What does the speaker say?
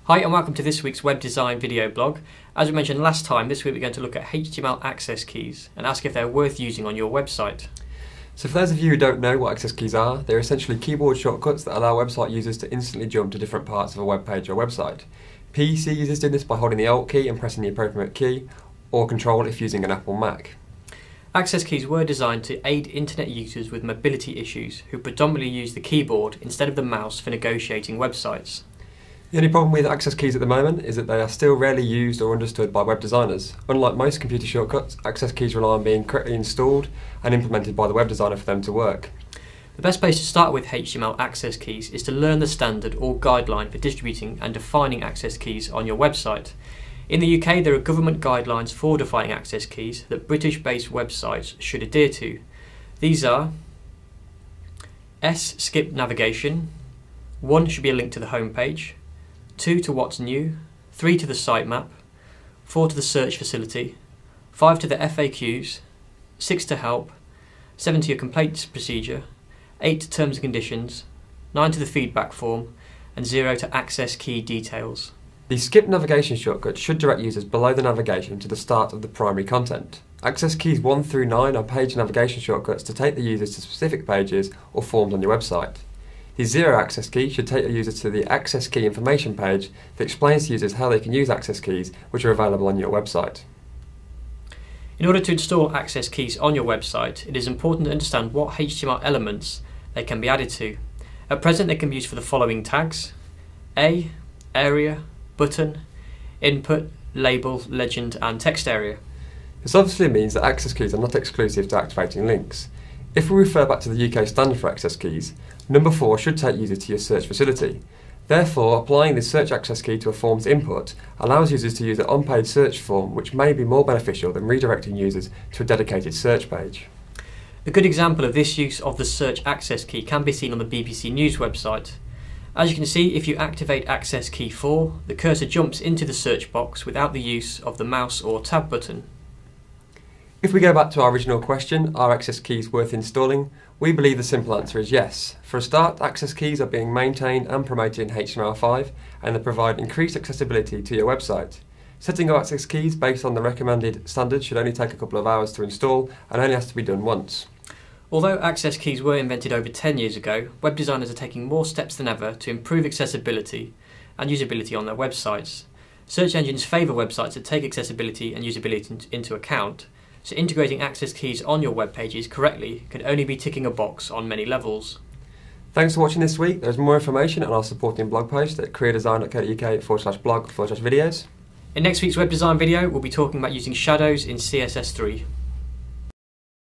Hi and welcome to this week's web design video blog. As we mentioned last time, this week we're going to look at HTML access keys and ask if they're worth using on your website. So for those of you who don't know what access keys are, they're essentially keyboard shortcuts that allow website users to instantly jump to different parts of a web page or website. PC users do this by holding the Alt key and pressing the appropriate key, or Control if using an Apple Mac. Access keys were designed to aid internet users with mobility issues who predominantly use the keyboard instead of the mouse for negotiating websites. The only problem with access keys at the moment is that they are still rarely used or understood by web designers. Unlike most computer shortcuts, access keys rely on being correctly installed and implemented by the web designer for them to work. The best place to start with HTML access keys is to learn the standard or guideline for distributing and defining access keys on your website. In the UK, there are government guidelines for defining access keys that British-based websites should adhere to. These are S. Skip navigation. 1 should be a link to the home page. 2 to what's new, 3 to the sitemap, 4 to the search facility, 5 to the FAQs, 6 to help, 7 to your complaints procedure, 8 to terms and conditions, 9 to the feedback form, and 0 to access key details. The skip navigation shortcut should direct users below the navigation to the start of the primary content. Access keys 1 through 9 are page navigation shortcuts to take the users to specific pages or forms on your website. The 0 access key should take the user to the access key information page that explains to users how they can use access keys which are available on your website. In order to install access keys on your website, it is important to understand what HTML elements they can be added to. At present, they can be used for the following tags: A, area, button, input, label, legend, and text area. This obviously means that access keys are not exclusive to activating links. If we refer back to the UK standard for access keys, number 4 should take users to your search facility. Therefore, applying this search access key to a form's input allows users to use an on-page search form, which may be more beneficial than redirecting users to a dedicated search page. A good example of this use of the search access key can be seen on the BBC News website. As you can see, if you activate access key 4, the cursor jumps into the search box without the use of the mouse or tab button. If we go back to our original question, are access keys worth installing? We believe the simple answer is yes. For a start, access keys are being maintained and promoted in HTML5 and they provide increased accessibility to your website. Setting up access keys based on the recommended standards should only take a couple of hours to install and only has to be done once. Although access keys were invented over 10 years ago, web designers are taking more steps than ever to improve accessibility and usability on their websites. Search engines favour websites that take accessibility and usability into account, so integrating access keys on your web pages correctly can only be ticking a box on many levels. Thanks for watching this week. There's more information on our supporting blog post at careerdesign.co.uk/blog/videos. In next week's web design video, we'll be talking about using shadows in CSS3.